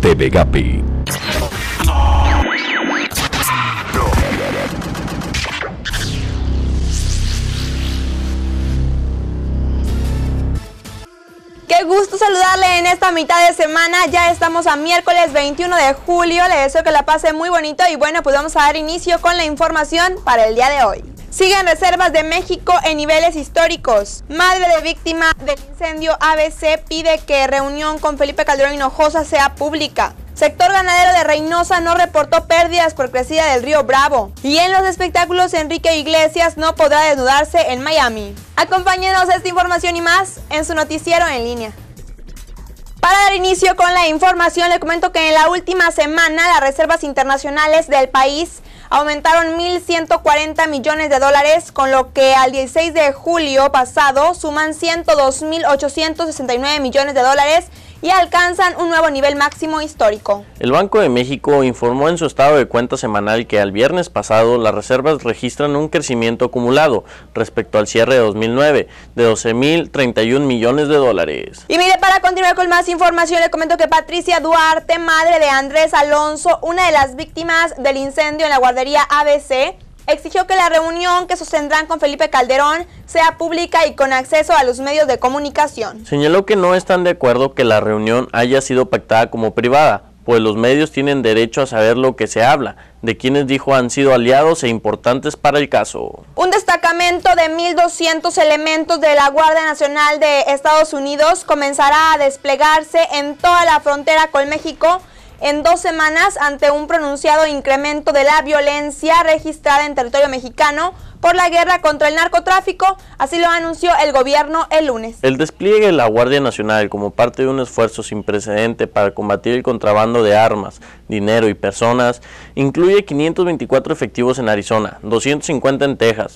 TV Gapi. Qué gusto saludarle en esta mitad de semana. Ya estamos a miércoles 21 de julio. Le deseo que la pase muy bonito y bueno, pues vamos a dar inicio con la información para el día de hoy. Siguen reservas de México en niveles históricos. Madre de víctima del incendio ABC pide que reunión con Felipe Calderón Hinojosa sea pública. Sector ganadero de Reynosa no reportó pérdidas por crecida del río Bravo. Y en los espectáculos, Enrique Iglesias no podrá desnudarse en Miami. Acompáñenos a esta información y más en su noticiero en línea. Para dar inicio con la información, le comento que en la última semana las reservas internacionales del país aumentaron 1.140 millones de dólares, con lo que al 16 de julio pasado suman 102.869 millones de dólares y alcanzan un nuevo nivel máximo histórico. El Banco de México informó en su estado de cuenta semanal que al viernes pasado las reservas registran un crecimiento acumulado respecto al cierre de 2009 de 12.031 millones de dólares. Y mire, para continuar con más información, le comento que Patricia Duarte, madre de Andrés Alonso, una de las víctimas del incendio en la guardería ABC, exigió que la reunión que sostendrán con Felipe Calderón sea pública y con acceso a los medios de comunicación. Señaló que no están de acuerdo que la reunión haya sido pactada como privada, pues los medios tienen derecho a saber lo que se habla, de quienes dijo han sido aliados e importantes para el caso. Un destacamento de 1.200 elementos de la Guardia Nacional de Estados Unidos comenzará a desplegarse en toda la frontera con México en 2 semanas ante un pronunciado incremento de la violencia registrada en territorio mexicano por la guerra contra el narcotráfico, así lo anunció el gobierno el lunes. El despliegue de la Guardia Nacional como parte de un esfuerzo sin precedente para combatir el contrabando de armas, dinero y personas incluye 524 efectivos en Arizona, 250 en Texas,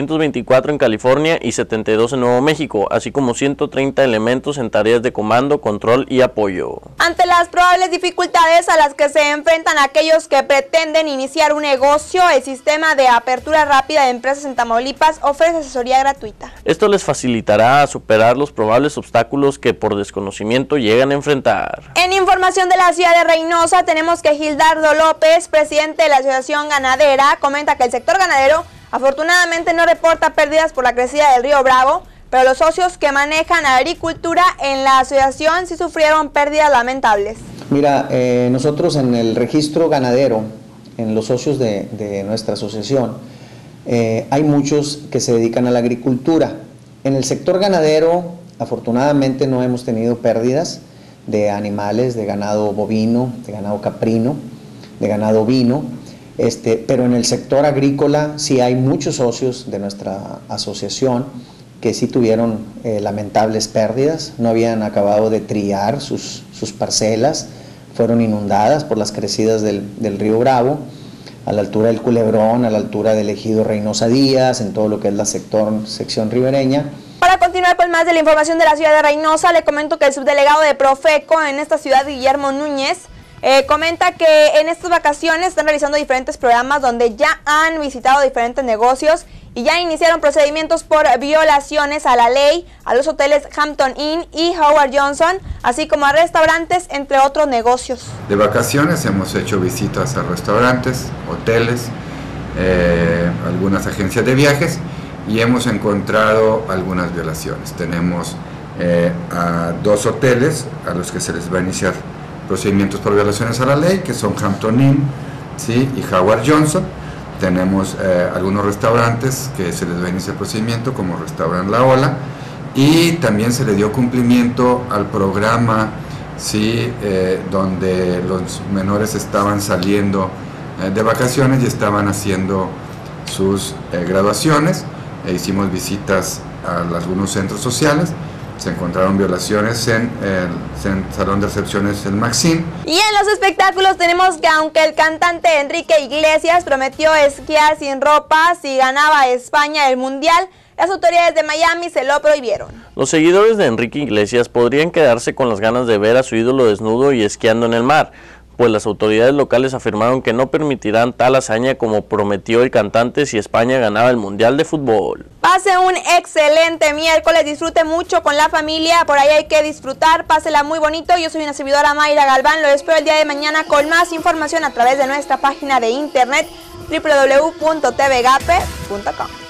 224 en California y 72 en Nuevo México, así como 130 elementos en tareas de comando, control y apoyo. Ante las probables dificultades a las que se enfrentan aquellos que pretenden iniciar un negocio, el sistema de apertura rápida de empresas en Tamaulipas ofrece asesoría gratuita. Esto les facilitará a superar los probables obstáculos que por desconocimiento llegan a enfrentar. En información de la ciudad de Reynosa, tenemos que Gildardo López, presidente de la Asociación Ganadera, comenta que el sector ganadero afortunadamente no reporta pérdidas por la crecida del río Bravo, pero los socios que manejan agricultura en la asociación sí sufrieron pérdidas lamentables. Mira, nosotros en el registro ganadero, en los socios de nuestra asociación, hay muchos que se dedican a la agricultura. En el sector ganadero, afortunadamente no hemos tenido pérdidas de animales, de ganado bovino, de ganado caprino, de ganado ovino, pero en el sector agrícola sí hay muchos socios de nuestra asociación que sí tuvieron lamentables pérdidas, no habían acabado de triar sus parcelas, fueron inundadas por las crecidas del río Bravo, a la altura del Culebrón, a la altura del ejido Reynosa Díaz, en todo lo que es la sección ribereña. Para continuar con más de la información de la ciudad de Reynosa, le comento que el subdelegado de Profeco en esta ciudad, Guillermo Núñez, comenta que en estas vacaciones están realizando diferentes programas donde ya han visitado diferentes negocios y ya iniciaron procedimientos por violaciones a la ley, a los hoteles Hampton Inn y Howard Johnson, así como a restaurantes, entre otros negocios. De vacaciones hemos hecho visitas a restaurantes, hoteles, algunas agencias de viajes y hemos encontrado algunas violaciones. Tenemos a 2 hoteles a los que se les va a iniciar procedimientos por violaciones a la ley, que son Hampton Inn, ¿sí? y Howard Johnson. Tenemos algunos restaurantes que se les va a iniciar procedimiento, como Restaurant La Ola, y también se le dio cumplimiento al programa, ¿sí? Donde los menores estaban saliendo de vacaciones y estaban haciendo sus graduaciones. Hicimos visitas a algunos centros sociales. Se encontraron violaciones en el salón de recepciones El Maxim. Y en los espectáculos tenemos que aunque el cantante Enrique Iglesias prometió esquiar sin ropa si ganaba España el Mundial, las autoridades de Miami se lo prohibieron. Los seguidores de Enrique Iglesias podrían quedarse con las ganas de ver a su ídolo desnudo y esquiando en el mar, pues las autoridades locales afirmaron que no permitirán tal hazaña como prometió el cantante si España ganaba el Mundial de Fútbol. Pase un excelente miércoles, disfrute mucho con la familia, por ahí hay que disfrutar, pásela muy bonito. Yo soy una servidora Mayra Galván, lo espero el día de mañana con más información a través de nuestra página de internet www.tvgape.com.